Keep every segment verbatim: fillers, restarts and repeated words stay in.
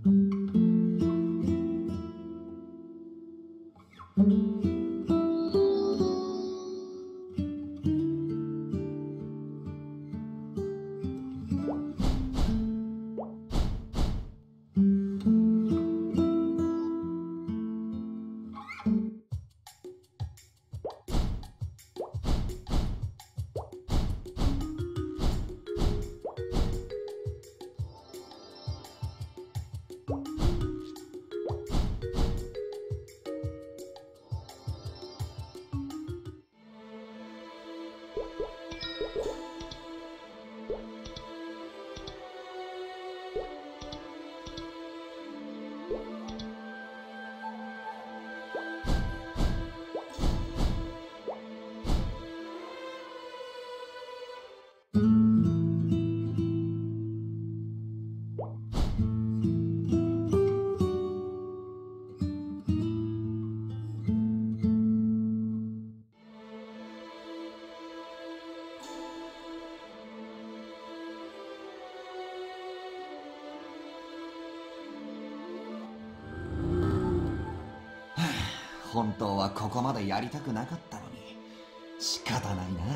本当はここまでやりたくなかったのに仕方ないな。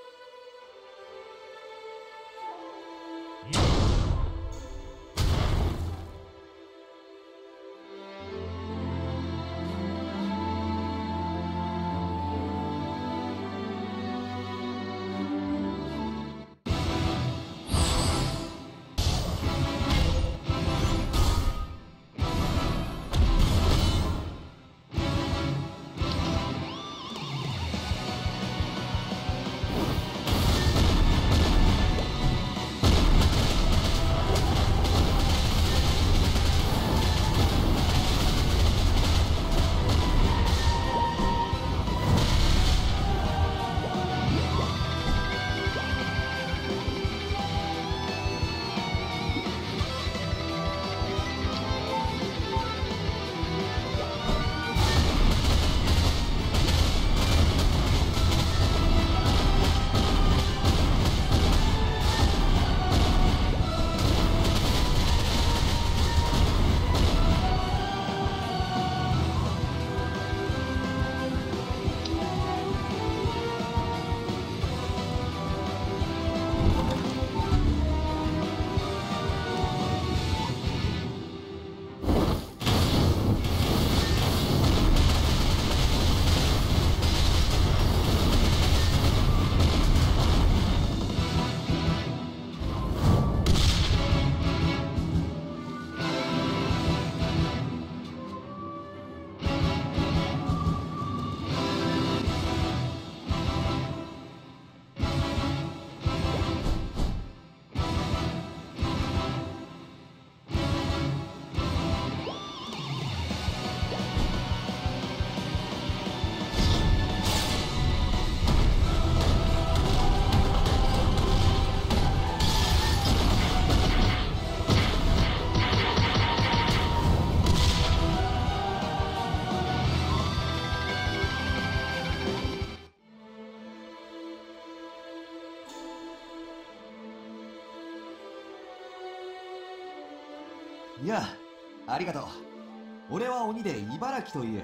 いや、ありがとう。俺は鬼で茨城という。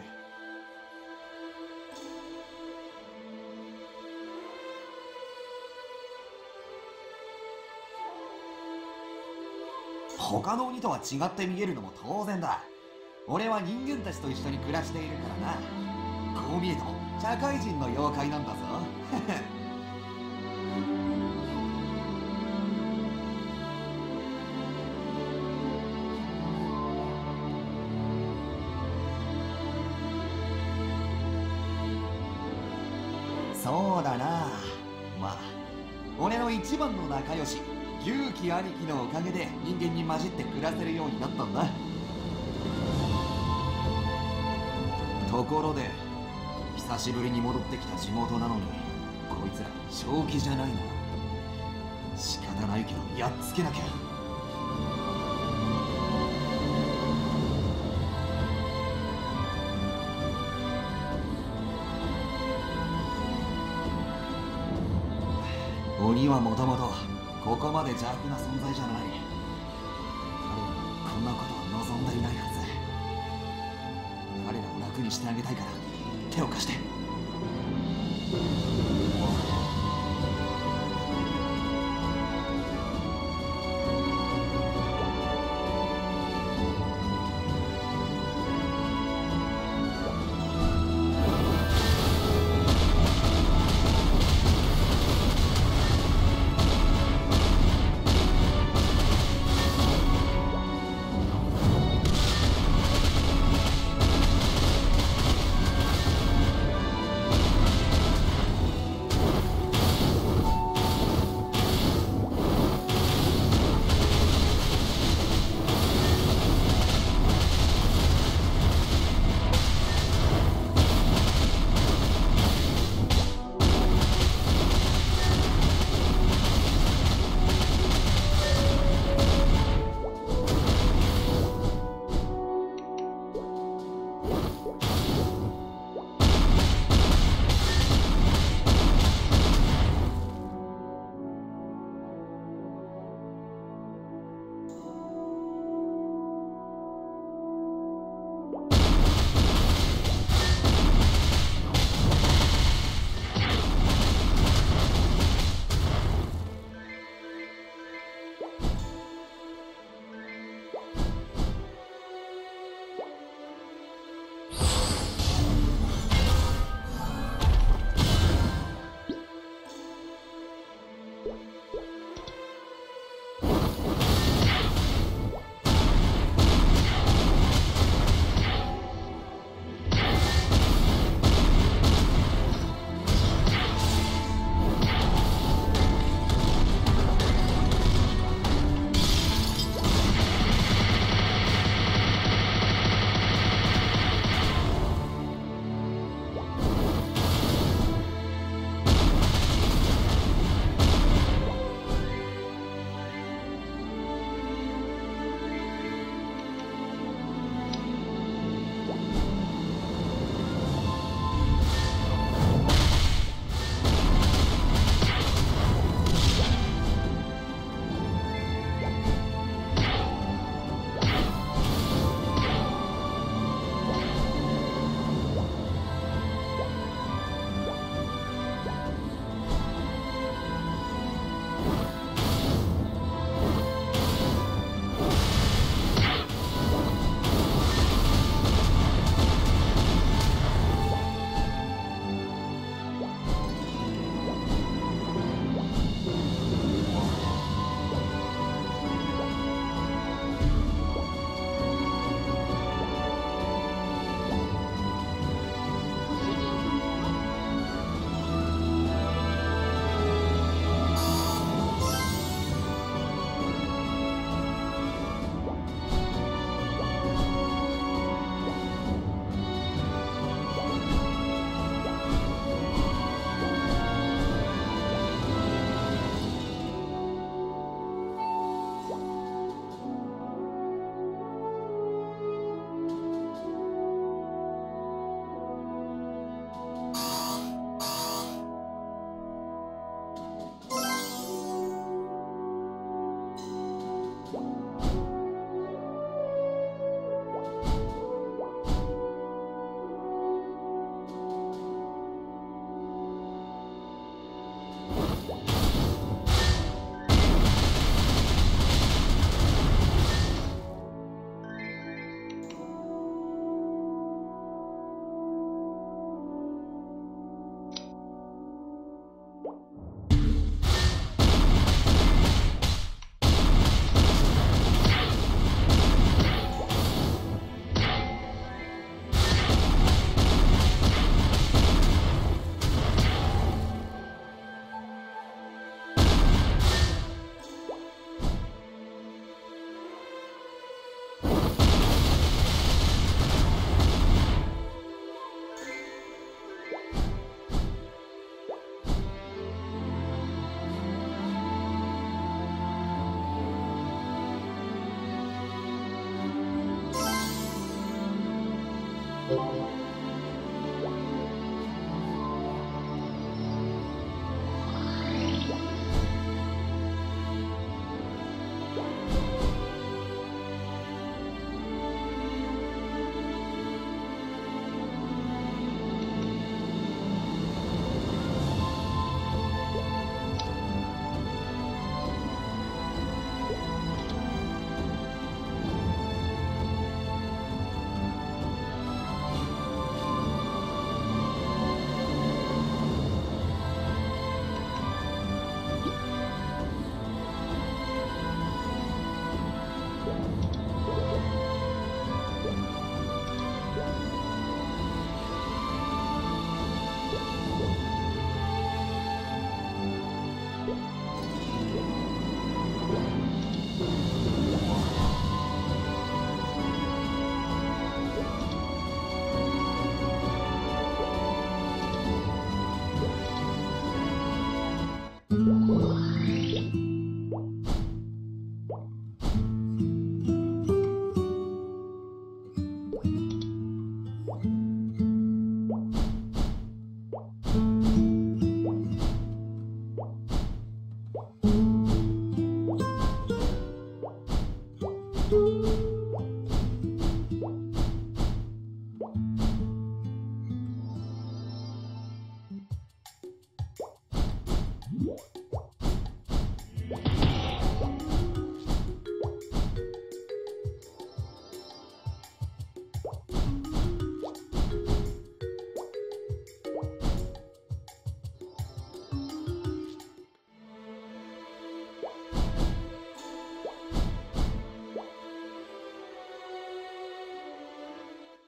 他の鬼とは違って見えるのも当然だ。俺は人間たちと一緒に暮らしているからな。こう見えても社会人の妖怪なんだぞ。そうだな。まあ俺の一番の仲良し牛貴兄貴のおかげで人間に混じって暮らせるようになったんだ。ところで久しぶりに戻ってきた地元なのにこいつら正気じゃないな。仕方ないけどやっつけなきゃ。鬼はもともとここまで邪悪な存在じゃない。彼らもこんなことは望んにしてあげたいから手を貸して。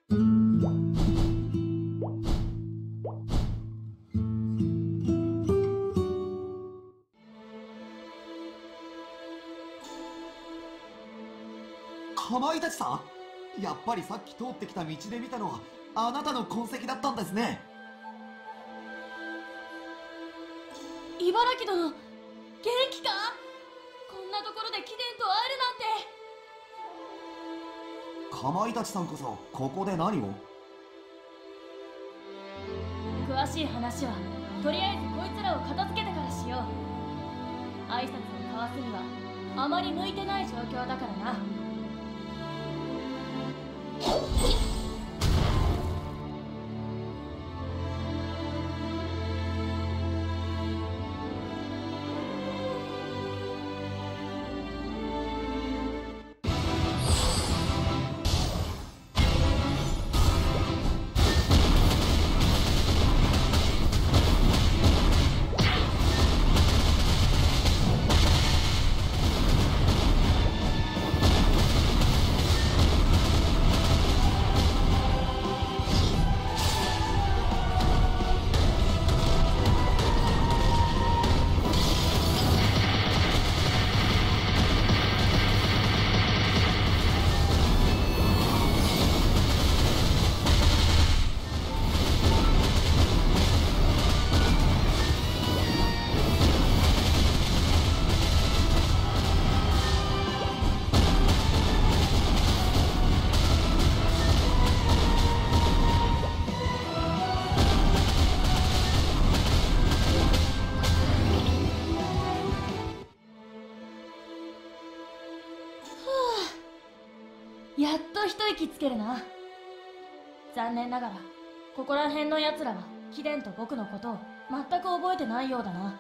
かまいたちさん、やっぱりさっき通ってきた道で見たのはあなたの痕跡だったんですね。 茨城殿、元気か？こんなところで貴殿と会えるなんて。 かまいたちさんこそここで何を？ 詳しい話はとりあえずこいつらを片付けてからしよう。挨拶を交わすにはあまり向いてない状況だからな。やっと一息つけるな。残念ながらここら辺のやつらは貴殿と僕のことを全く覚えてないようだな。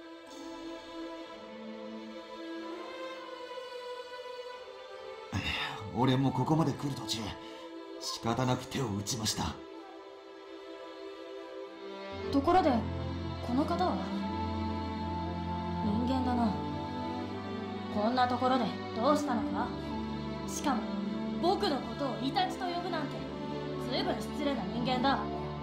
俺もここまで来る途中仕方なく手を打ちました。 ところでこの方は人間だな。こんなところでどうしたのか？しかも僕のことをイタチと呼ぶなんてずいぶん失礼な人間だ。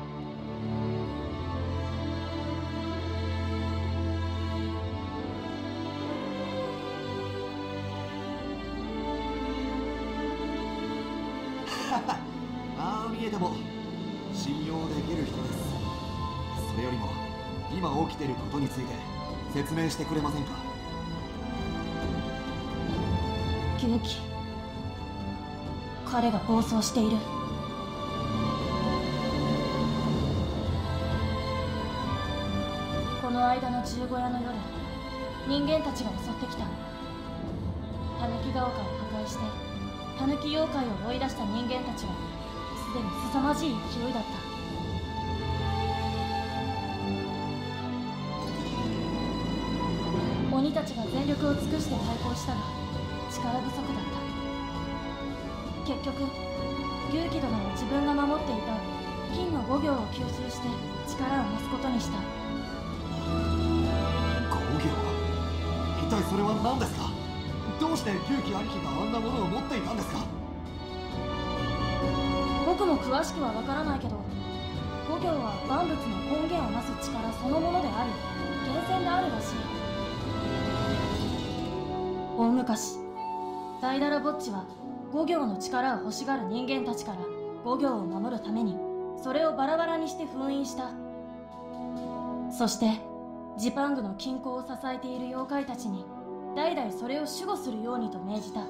ああ見えても信用できる人です。それよりも今起きていることについて説明してくれませんか？ Gyuki、彼が暴走している。この間の十五夜の夜、人間たちが襲ってきた。タヌキが丘を破壊してタヌキ妖怪を追い出した人間たちはすでに凄まじい勢いだった。鬼たちが全力を尽くして対抗したが力不足だった。結局牛鬼殿は自分が守っていた金の五行を吸収して力を増すことにした。 五行？一体それは何ですか？どうして牛鬼兄貴があんなものを持っていたんですか？ 僕も詳しくは分からないけど、五行は万物の根源をなす力そのものであり源泉であるらしい。大昔ダイダラぼっちは五行の力を欲しがる人間たちから五行を守るためにそれをバラバラにして封印した。そしてジパングの均衡を支えている妖怪たちに代々それを守護するようにと命じた。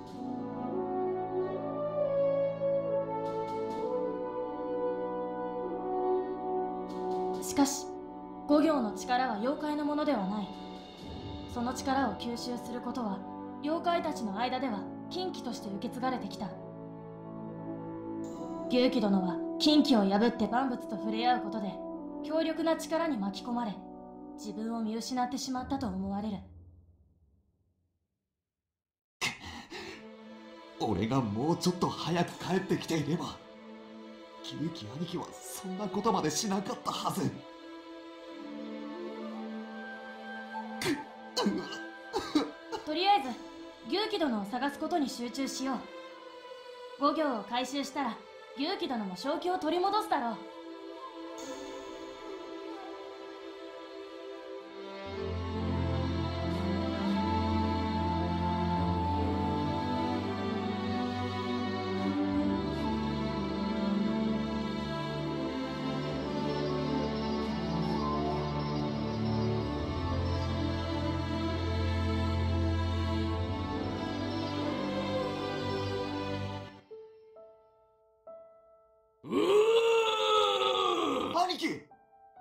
しかし五行の力は妖怪のものではない。その力を吸収することは妖怪たちの間では禁忌として受け継がれてきた。牛鬼殿は禁忌を破って万物と触れ合うことで強力な力に巻き込まれ自分を見失ってしまったと思われる。 俺がもうちょっと早く帰ってきていれば牛鬼兄貴はそんなことまでしなかったはず。 とりあえず牛鬼殿を探すことに集中しよう。五行を回収したら牛貴殿も正気を取り戻すだろう。 兄貴！待て、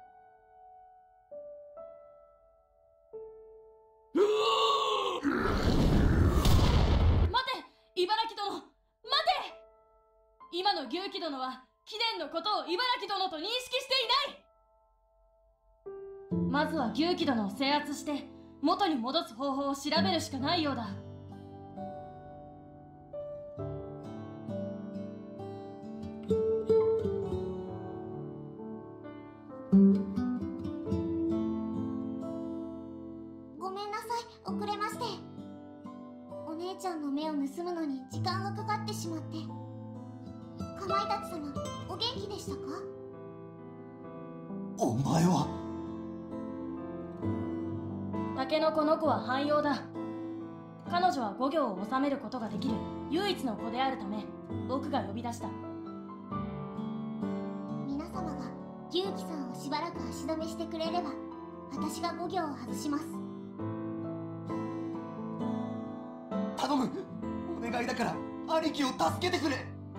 茨城殿、待て！今の牛貴殿は貴殿のことを茨城殿と認識していない。まずは牛貴殿を制圧して元に戻す方法を調べるしかないようだ。 ごめんなさい、遅れまして。お姉ちゃんの目を盗むのに時間がかかってしまって。かまいたち様、お元気でしたか？ お前は。 タケノコの子は汎用だ。彼女は五行を治めることができる唯一の子であるため、僕が呼び出した。 皆様が牛貴さんをしばらく足止めしてくれれば、私が五行を外します。 頼む、お願いだから兄貴を助けてくれ。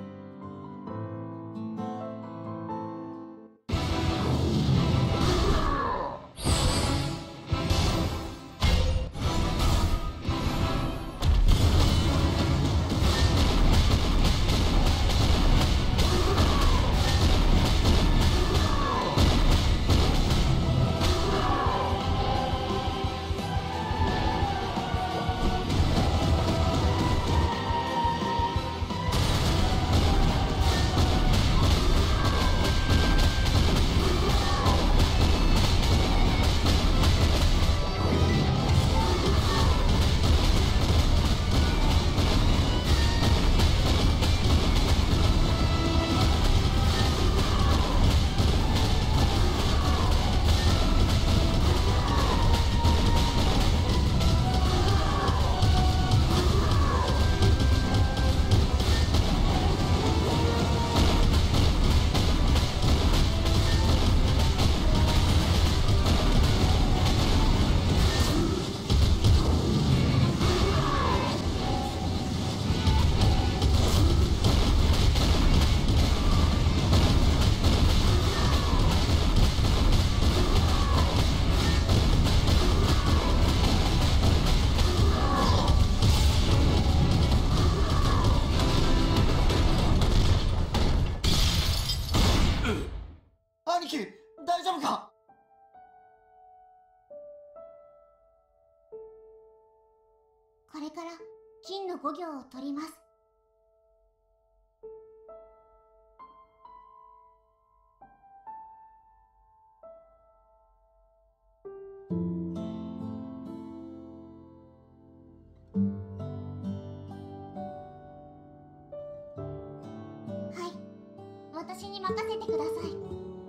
兄貴、大丈夫か？ これから金の五行を取ります。はい、私に任せてください。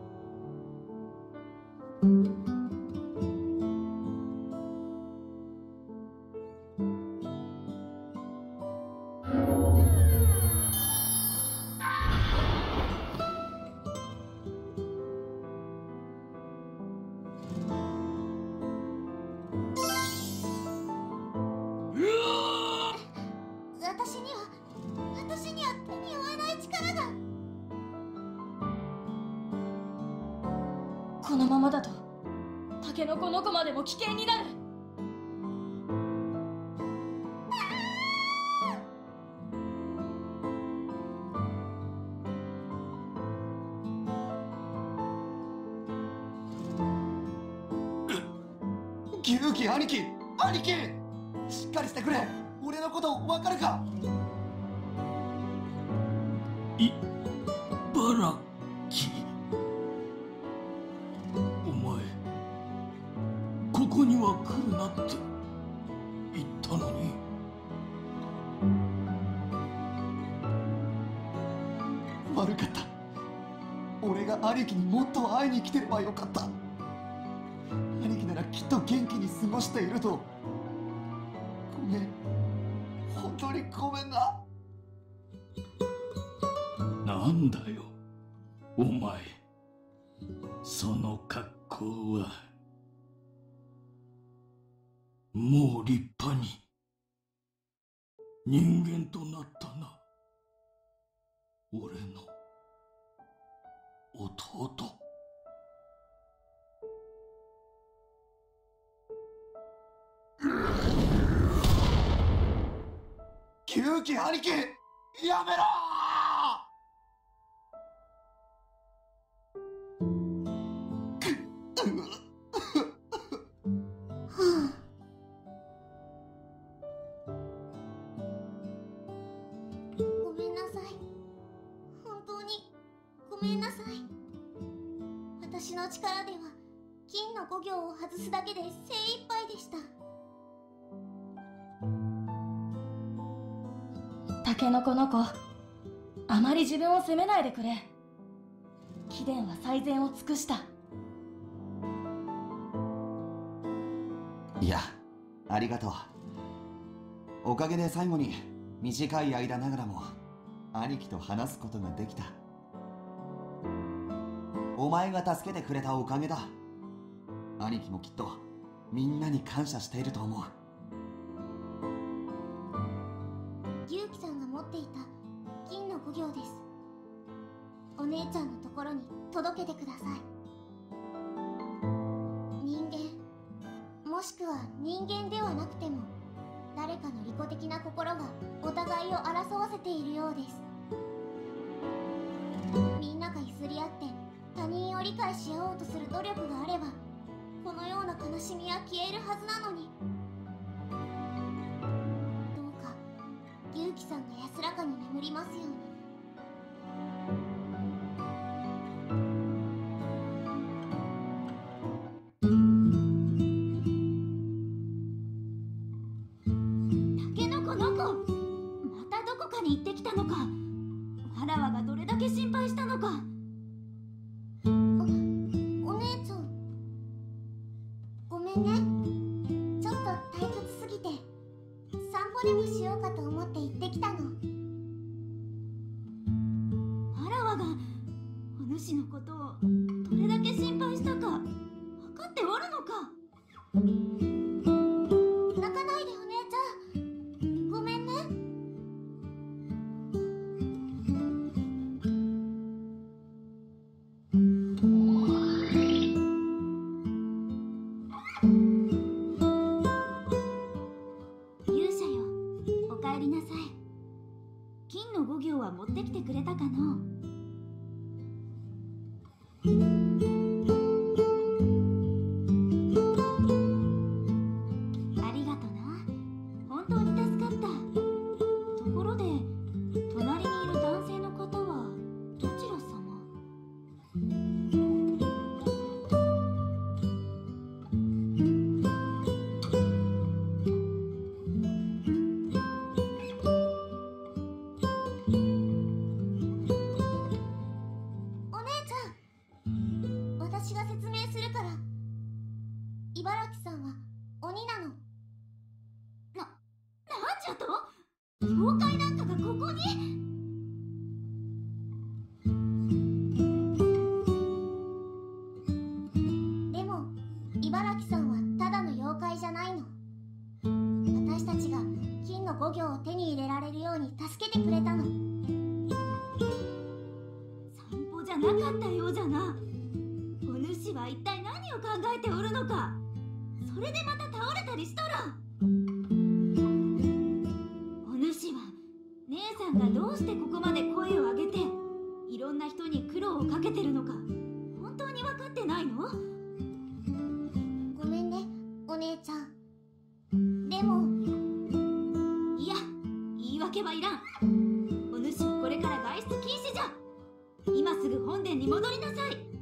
私には私には手に負えない力が。 このままだとタケノコの子までも危険になる。 牛貴兄貴、兄貴、しっかりしてくれ。俺のこと分かるか？ いばらき、お前ここには来るなって言ったのに。 悪かった。俺が兄貴にもっと会いに来てればよかった。兄貴ならきっと元気に過ごしていると。ごめん、本当にごめんな。 なんだよお前、その格好は。もう立派に人間となったな、俺の弟。 牛貴兄貴、やめろごめんなさい。本当にごめんなさい。私の力では金の五行を外すだけで精一杯でした。 タケノコの子、あまり自分を責めないでくれ。貴殿は最善を尽くした。 いや、ありがとう。おかげで最後に短い間ながらも兄貴と話すことができた。お前が助けてくれたおかげだ。兄貴もきっとみんなに感謝していると思う。 牛貴さんが持っていた金の五行です。お姉ちゃんのところに届けてください。人間、もしくは人間ではなくても誰かの利己的な心がお互いを争わせているようです。みんなが譲り合って他人を理解し合おうとする努力があれば、このような悲しみは消えるはずなのに。どうか牛貴さんが安らかに眠りますように。タケノコの子、またどこかに行ってきたのか。わらわがどれだけ心配したのか。お、お姉ちゃん、ごめんね。ちょっと退屈すぎて散歩でもしようかと思って行ってきたの。わらわがお主のことをどれだけ心配したか分かっておるのか。泣かないでお姉ちゃん、ごめんね。勇者よ、おかえりなさい。金の五行は持ってきてくれたかのう。ありがとな。本当に助かった。ところで、隣にいる男性の方はどちら様？お姉ちゃん、私が説明するから。茨城さんは鬼なの。な、なんじゃと？妖怪なんかがここに？でも茨城さんはただの妖怪じゃないの。私たちが金の五行を手に入れられるように助けてくれたの。散歩じゃなかったようじゃな。お主は一体何を考えておるのか。それでまた倒れたりしとら。お主は姉さんがどうしてここまで声を上げていろんな人に苦労をかけてるのか本当に分かってないの？ごめんねお姉ちゃん。でもいや、言い訳はいらん。お主はこれから外出禁止じゃ。今すぐ本殿に戻りなさい。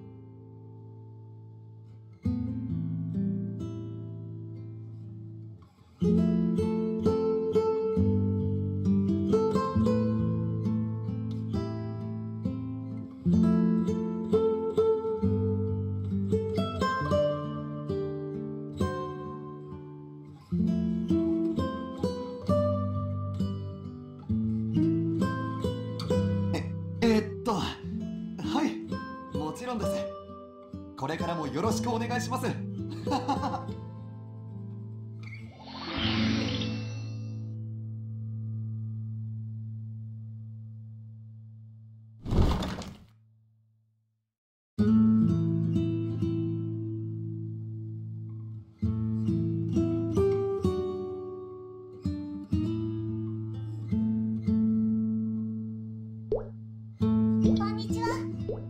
これからもよろしくお願いします。 こんにちは。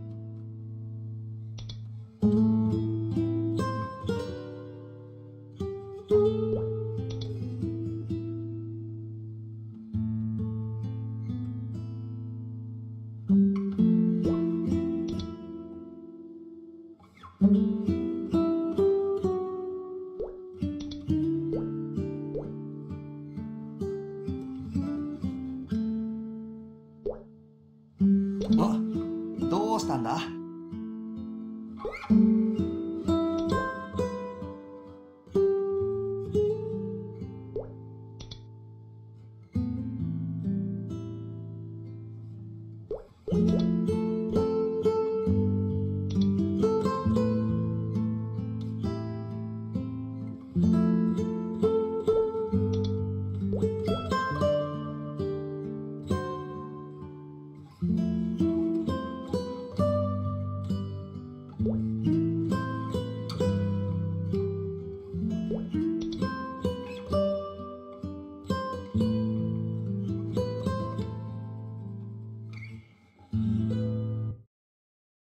お、どうしたんだ？